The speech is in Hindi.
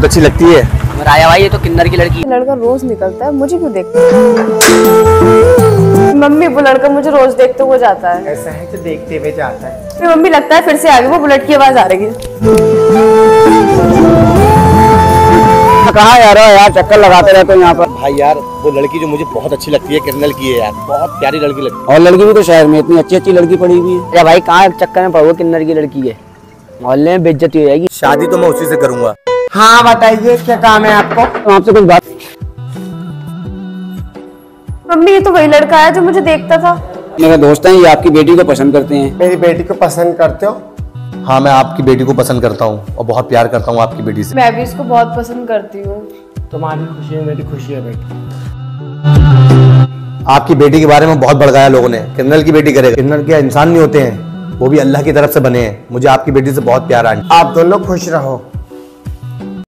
बहुत अच्छी लगती है। राया भाई ये तो किन्नर की लड़की। लड़का रोज निकलता है, मुझे क्यों देखता है? मम्मी वो लड़का मुझे रोज देखते हुए जाता है। ऐसा है कि देखते हुए जाता है। फिर मम्मी लगता है फिर से आगे वो बुलेट की आवाज आ रही है। कहाँ यार चक्कर लगाते रहते हो यहाँ पर। भाई यार वो लड़की जो मुझे बहुत अच्छी लगती है किन्नर की है यार, बहुत प्यारी लड़की लगती है। और लड़की भी तो शहर में इतनी अच्छी लड़की पड़ी हुई है। अरे भाई कहाँ चक्कर में पड़ो, किन्नर की लड़की है, मोहल्ले में बेइज्जती हो जाएगी। शादी तो मैं उसी से करूंगा। हाँ बताइए क्या काम है आपको? आपसे कुछ बात। मम्मी ये तो वही लड़का है जो मुझे देखता था। मेरे दोस्त हैं, ये आपकी बेटी को पसंद करते हैं। मेरी बेटी को पसंद करते हो? हाँ मैं आपकी बेटी को पसंद करता हूँ और बहुत प्यार करता हूँ आपकी बेटी से। मैं भी इसको बहुत पसंद करती हूँ। तुम्हारी खुशी है मेरी खुशी है बेटी। आपकी बेटी के बारे में बहुत भड़काया लोगों ने, किन्नर की बेटी करेगा। किन्नर क्या इंसान नहीं होते हैं, वो भी अल्लाह की तरफ से बने हैं। मुझे आपकी बेटी से बहुत प्यार है। आप दोनों खुश रहो।